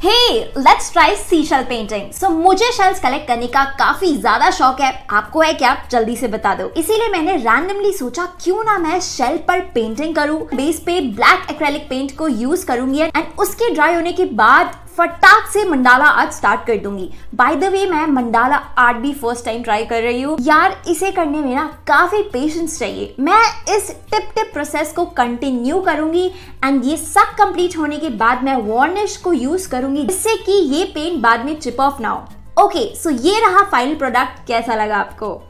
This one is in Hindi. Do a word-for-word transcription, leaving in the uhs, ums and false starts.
Hey let's try seashell painting. So मुझे शेल्स कलेक्ट करने का काफी ज्यादा शौक है, आपको है क्या? जल्दी से बता दो। इसीलिए मैंने रैंडमली सोचा क्यों ना मैं शेल पर पेंटिंग करूं। बेस पे ब्लैक एक्रेलिक पेंट को यूज करूंगी एंड उसके ड्राई होने के बाद फटाक से मंडाला आर्ट स्टार्ट कर दूंगी। बाय द वे मैं मंडाला आर्ट भी फर्स्ट टाइम ट्राई कर रही हूँ यार, इसे करने में ना काफी पेशेंस चाहिए। मैं इस टिप टिप प्रोसेस को कंटिन्यू करूंगी एंड ये सब कंप्लीट होने के बाद मैं वार्निश को यूज करूंगी जिससे कि ये पेंट बाद में चिप ऑफ ना हो। ओके, सो ये रहा फाइनल प्रोडक्ट। कैसा लगा आपको?